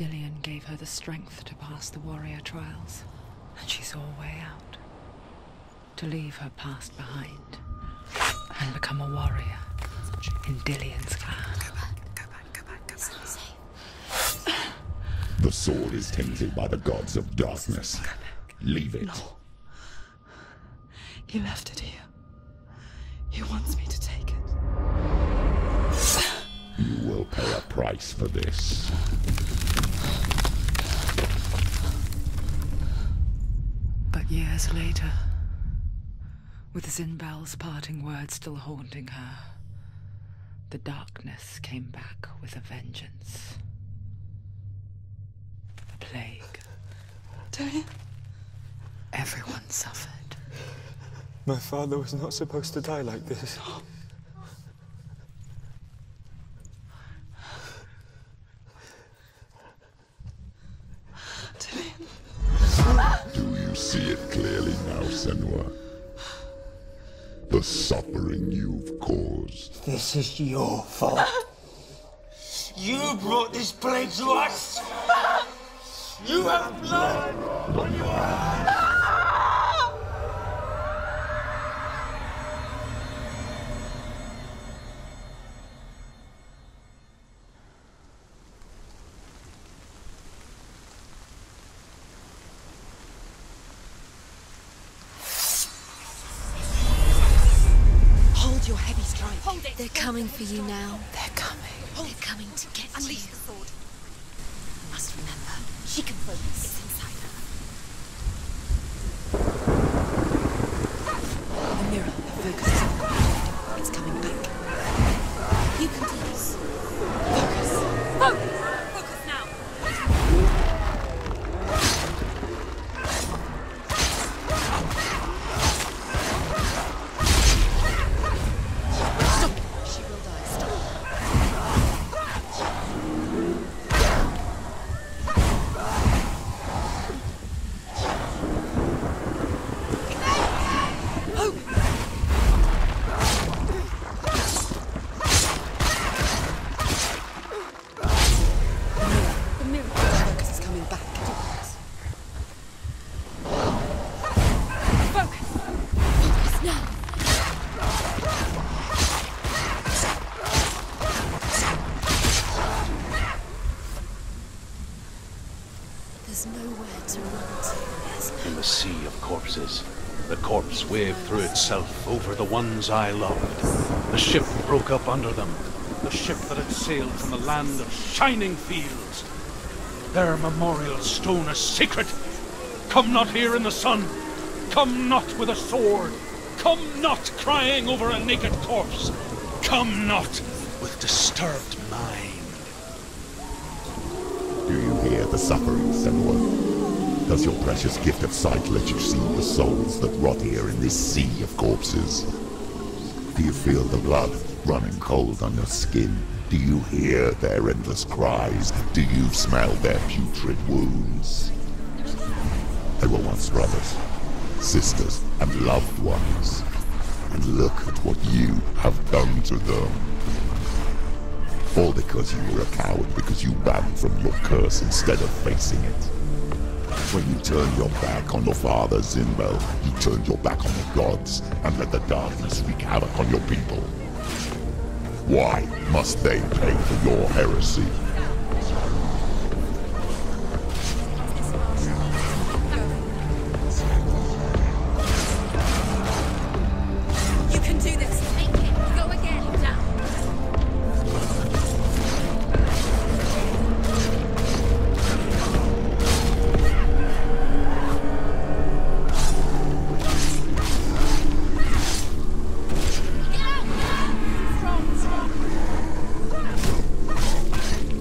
Dillion gave her the strength to pass the warrior trials, and she saw a way out. To leave her past behind and become a warrior in Dillion's clan. Go back. It's not safe. The sword is tainted by the gods of darkness. Leave it. No. He left it here. He wants me to take it. You will pay a price for this. But years later, with Zynbel's parting words still haunting her, the darkness came back with a vengeance. The plague. Dillion? Everyone suffered. My father was not supposed to die like this. Dillion. Do you see it clearly now, Senua? The suffering you've caused. This is your fault. You brought this plague to us! You have blood on your hands! Hold your heavy strike. Hold it! They're coming for you now. They're coming. They're coming to get Unleash you. the sword. Must remember, She can focus. It's inside her. the mirror focuses on the object. It's coming back. You can do this. Focus. Focus! Focus now! Stop! She will die. Stop. The mirror focus is coming back. Focus! Focus now. There's nowhere to run to. In the sea of corpses, the corpse waved through itself over the ones I loved. The ship broke up under them, the ship that had sailed from the land of shining fields. Their memorial stone is sacred. Come not here in the sun. Come not with a sword. Come not crying over a naked corpse. Come not with disturbed mind. Do you hear the suffering, Senua? Does your precious gift of sight let you see the souls that rot here in this sea of corpses? Do you feel the blood running cold on your skin? Do you hear their endless cries? Do you smell their putrid wounds? They were once brothers, sisters, and loved ones. And look at what you have done to them. All because you were a coward, because you ran from your curse instead of facing it. When you turned your back on your father, Zynbel, you turned your back on the gods and let the darkness wreak havoc on your people. Why must they pay for your heresy? You can do this! Take it! Go again! Down! Get out! Strong!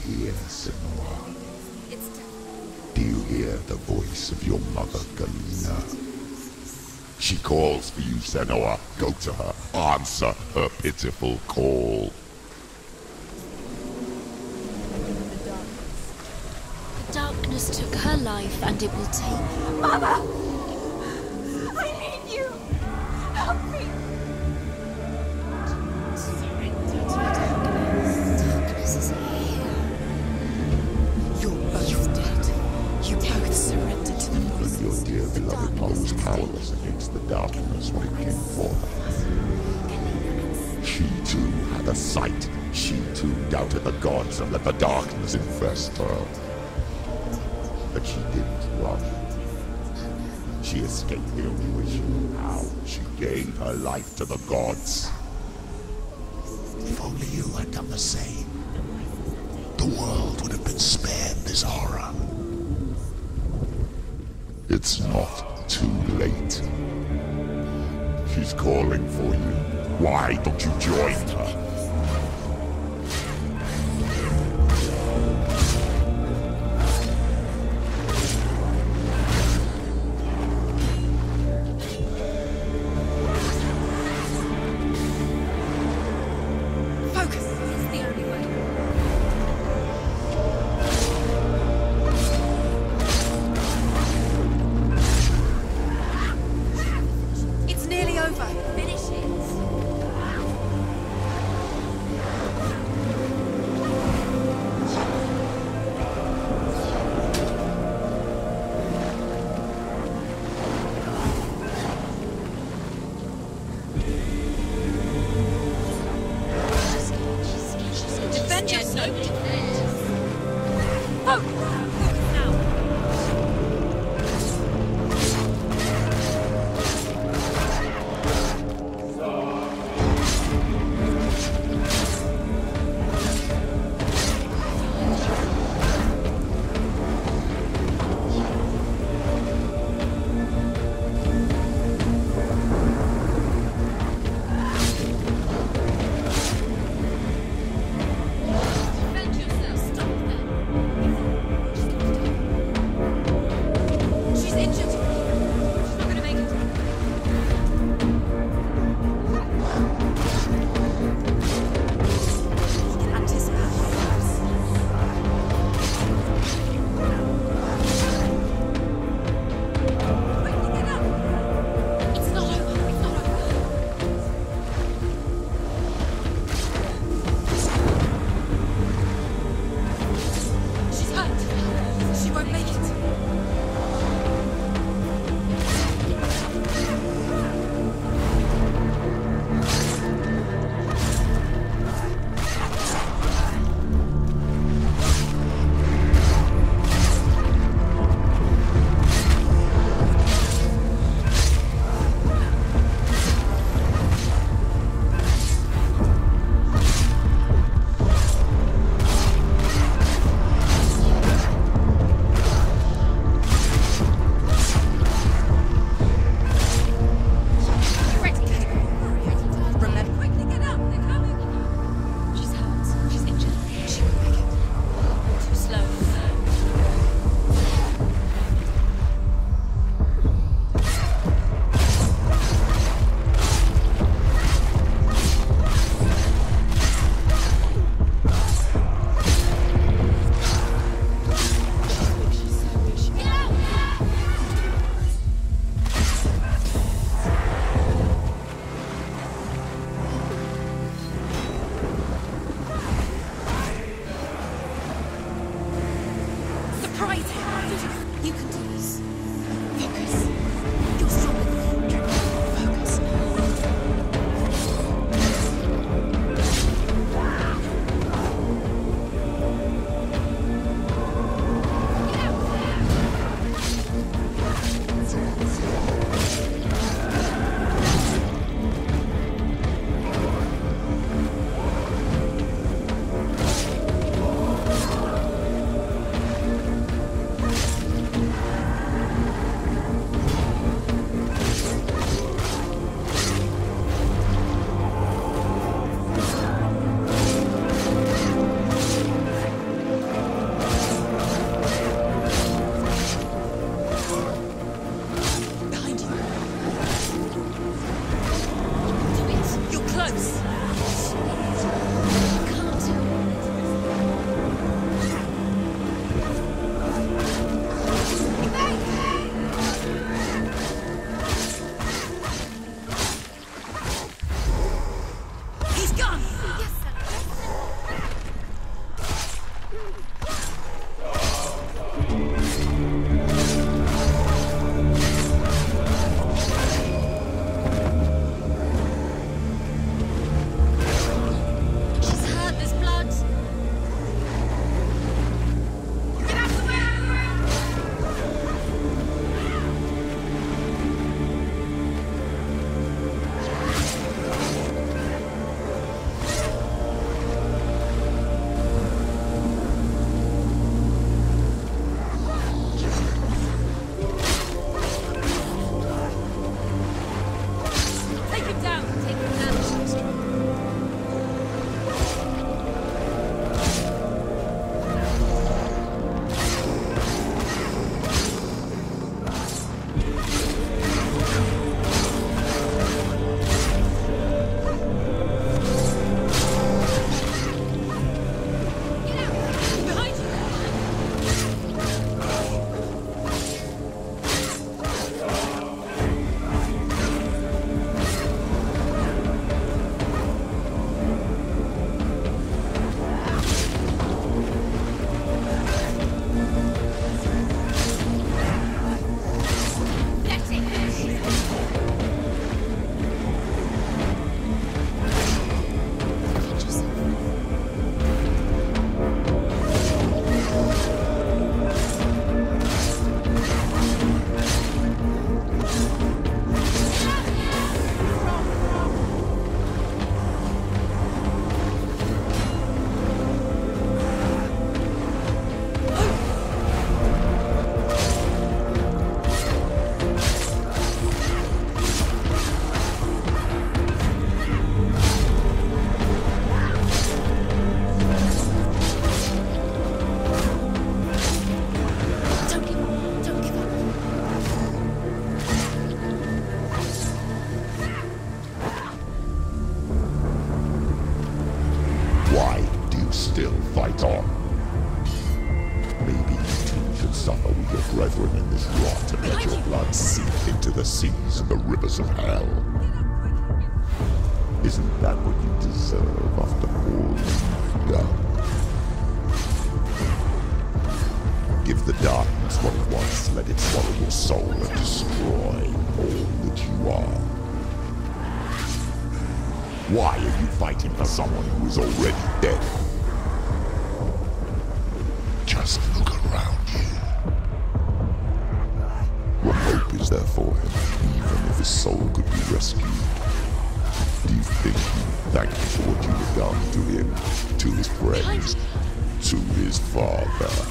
hear, Senua? It's done. Do you hear the voice of your mother, Galena? She calls for you, Senua. Go to her. Answer her pitiful call. The darkness took her life, and it will take... Mama! I need you! Help me! Surrender to the darkness. Darkness is here. You're both dead. You both surrendered to the Even voices. your dear beloved mother was powerless against the darkness when it came for her. She too had a sight. She too doubted the gods and let the darkness infest her. But she didn't run. She escaped the only way she knew how. She gave her life to the gods. If only you had done the same, the world would have been spared this horror. It's not too late. She's calling for you. Why don't you join her? Focus! It's the only way. It's nearly over. Finish it. Defend yourself! Defend yourself. Stop them. Why do you still fight on? Maybe you too should suffer with your brethren in this rot and let your blood seep into the seas and the rivers of hell. Isn't that what you deserve after all you've done? Give the darkness what it wants, let it swallow your soul and destroy all that you are. Why are you fighting for someone who is already dead? Just look around you. What hope is there for him, even if his soul could be rescued? Do you think he'd thank you for what you have done to him, to his friends, to his father?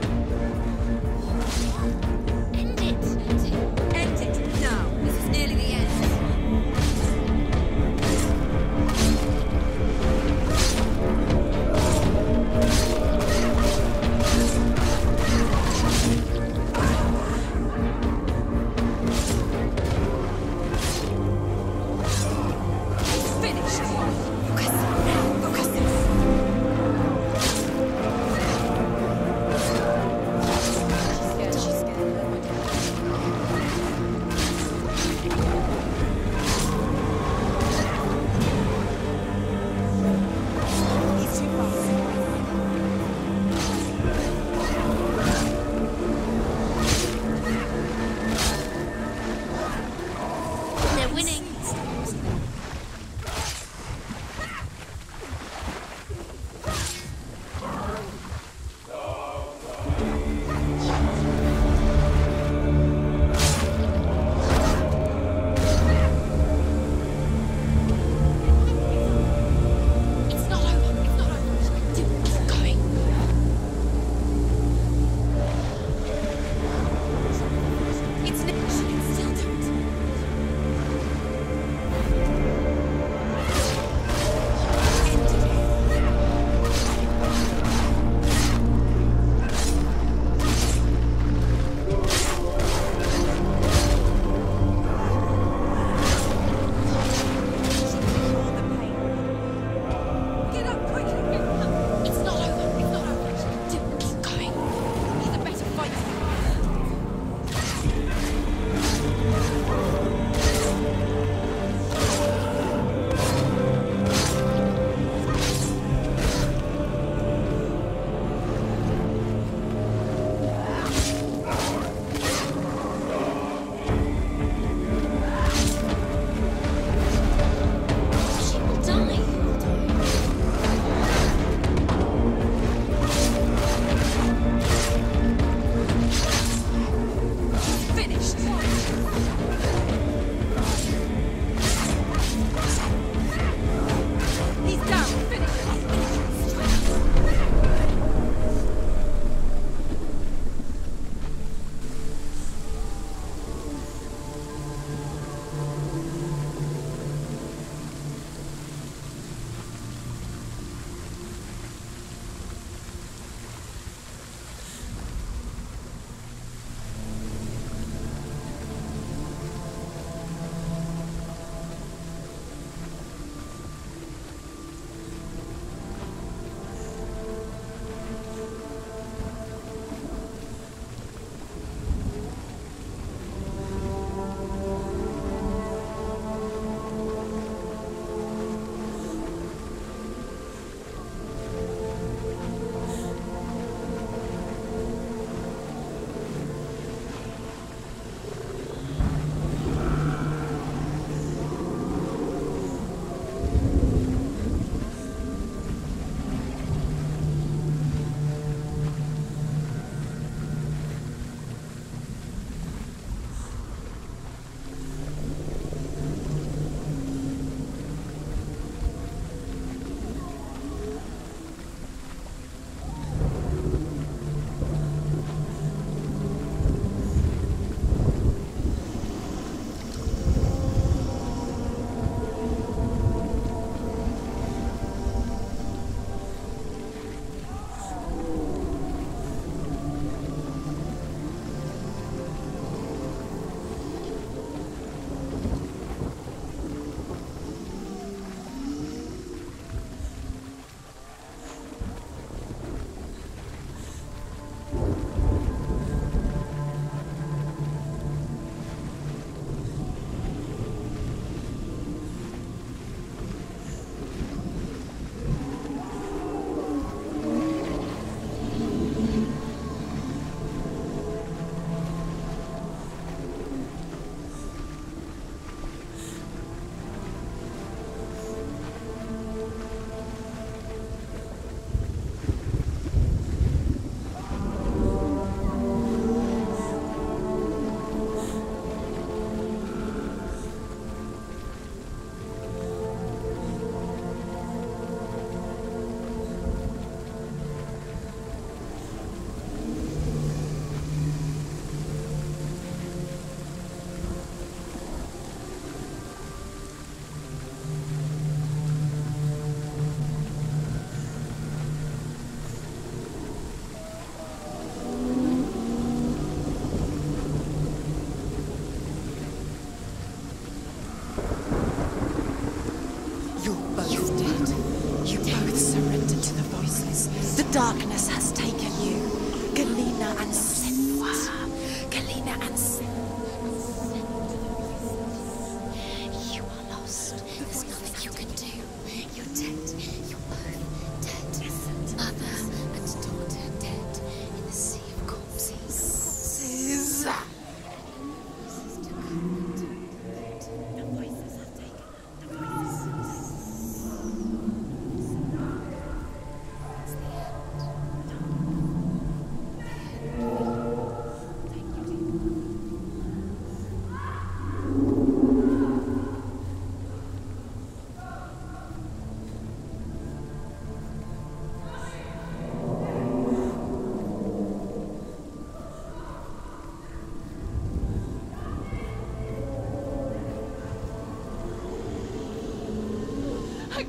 End it now. This is nearly the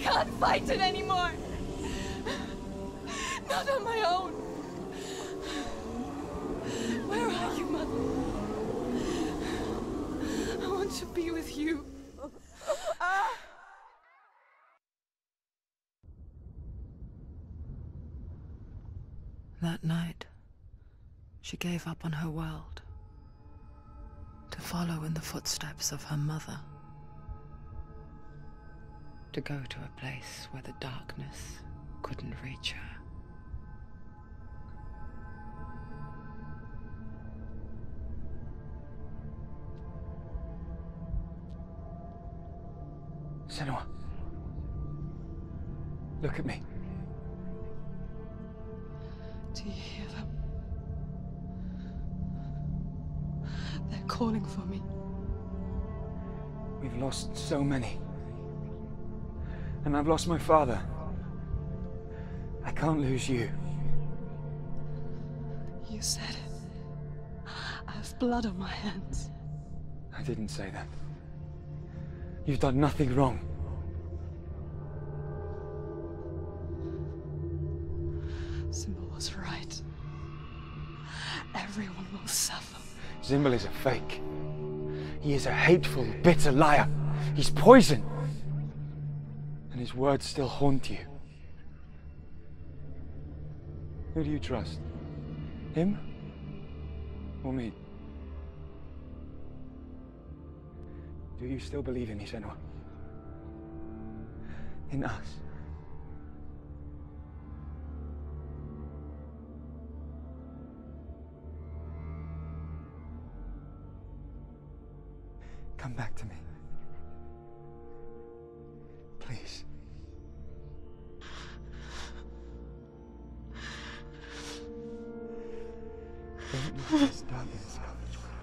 can't fight it anymore. Not on my own. Where are you, Mother? I want to be with you. That night, she gave up on her world to follow in the footsteps of her mother, to go to a place where the darkness couldn't reach her. Senua, look at me. Do you hear them? They're calling for me. We've lost so many. And I've lost my father. I can't lose you. You said it. I have blood on my hands. I didn't say that. You've done nothing wrong. Symbol was right. Everyone will suffer. Zimbel is a fake. He is a hateful, bitter liar. He's poison. And his words still haunt you. Who do you trust? Him? Or me? Do you still believe in me, Senua? In us? Come back to me. Please. Don't let this darkness come.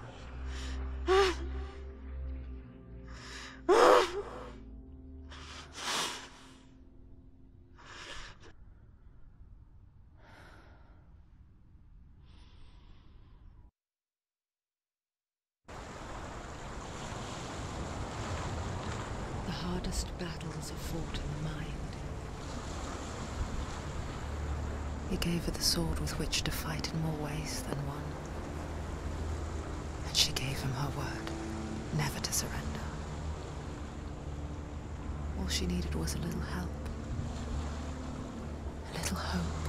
The hardest battles are fought in the mind. He gave her the sword with which to fight in more ways than one. And she gave him her word, never to surrender. All she needed was a little help, a little hope.